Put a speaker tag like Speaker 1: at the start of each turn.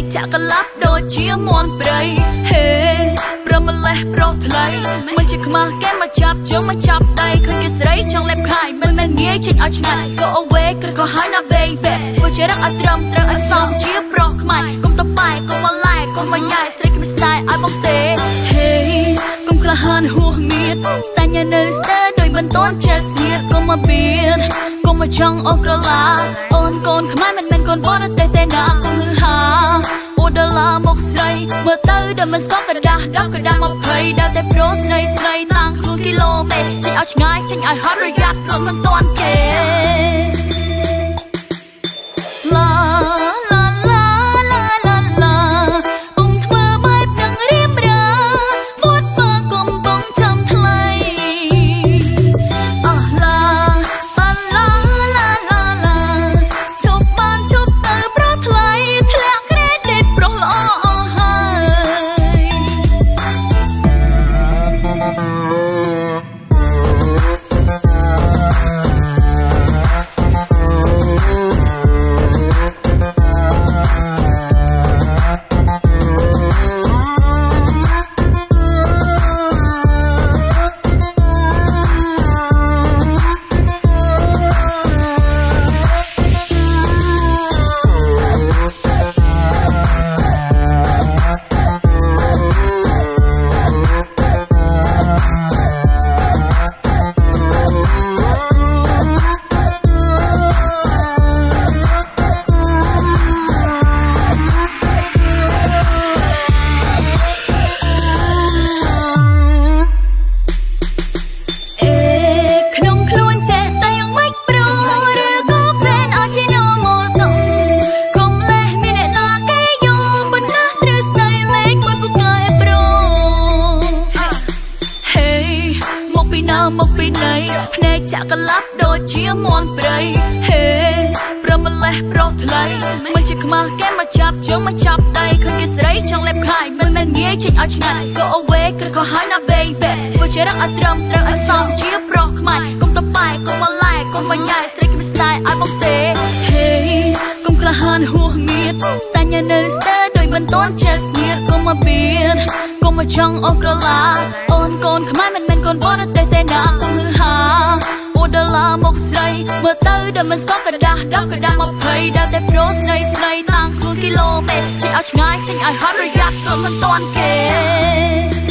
Speaker 1: ចាក់កលាប់ដូចជាមន់ព្រៃហេប្រមលេះប្រថ្លៃមិនជាខ្មាស់គេមកចាប់ជើងមកចាប់ដៃឃើញគេស្រីចង់លេបខាយមិនមែនងាយចេញឲ្យឆ្ងាយ Go away គឺក៏ហើយណា baby ធ្វើជារកអត់ត្រឹមត្រូវឲ្យសមជាប្រុសខ្មែរកុំតបាយកុំមកឡែកុំមកញ៉ាយស្រីគេមិនស្ដាយឲ្យបងទេហេកុំក្លាហានហួសមៀតតែញ៉ានៅស្ទើរដោយមិនតន់ចេះស្ទៀតកុំមកបៀតកុំមកចង់អូនក្រឡាអូនកូនខ្មែរមិនមែនកូនបរទេសទេណាកុំហឺហាអូដុល្លារមកស្រីមើលទៅដល់មិនស្គាល់កដាស់ដល់កដាស់20ដល់តែប្រូស្រីស្រីតាំងខ្លួនគីឡូម៉ែត្រចេញឲ្យឆ្ងាយចេញឲ្យហត់ប្រយ័ត្នខ្លួនមិនតន់គេឡាឡាឡាឡាឡាឡាពុំធ្វើបែបនឹងរៀបរាវត្តមកគុំបងចាំថ្លៃអស់ឡាឡាឡាឡាឡាឡាជប់បានជប់ទៅប្រថ្លៃធ្លាក់ក្រេឌីតប្រុសល្អអស់ហើយមកពីណៃភ្នែកចាក់កលាប់ដូចជាមន់ព្រៃហេប្រមលេះប្រថ្លៃមិនជាខ្មាស់គេមកចាប់ជើងមកចាប់ដៃឃើញគេស្រីចង់លេបខាយមិនមែនងាយចេញឲ្យឆ្ងាយ Go away គឺក៏ហើយណា baby ធ្វើជារកអត់ត្រឹមត្រូវឲ្យសមជាប្រុសខ្មែរកុំតបាយកុំមកឡែកុំមកញ៉ាយស្រីគេមិនស្ដាយឲ្យបងទេហេកុំក្លាហានហួសមៀតតែញ៉ានៅស្ទើរដោយមិនតន់ចេះស្ទៀតកុំមកបៀតកុំមកចង់អូនក្រឡាអូនកូនខ្មែរមិនមែនកូនបរទេសទេណាកុំហឺហាអូដុល្លារមកស្រីមើលទៅដល់មិនស្គាល់កដាស់ដល់កដាស់20ដល់តែប្រូស្រីស្រីតាំងខ្លួនគីឡូម៉ែត្រចេញឲ្យឆ្ងាយចេញឲ្យហត់ប្រយ័ត្នខ្លួនមិនតន់គេ